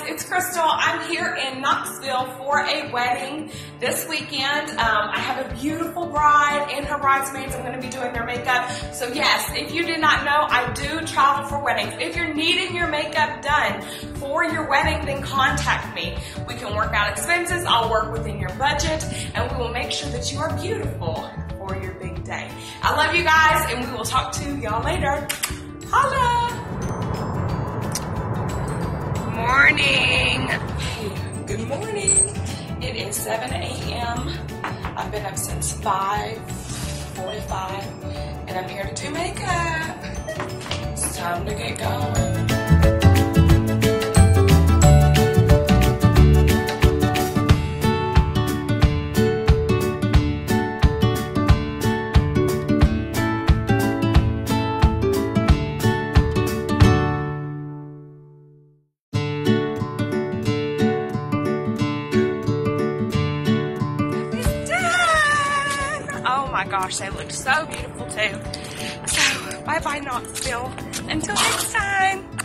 it's Crystal. I'm here in Knoxville for a wedding this weekend. I have a beautiful bride and her bridesmaids. I'm going to be doing their makeup. So yes, if you did not know, I do travel for weddings. If you're needing your makeup done for your wedding, then contact me. We can work out expenses. I'll work within your budget, and we will make sure that you are beautiful for your big day. I love you guys, and we will talk to y'all later. Holla! Morning. Hey, good morning. It is 7 a.m. I've been up since 5:45, and I'm here to do makeup. It's time to get going. Oh my gosh, they look so beautiful too. So, bye-bye Knoxville. Until next time.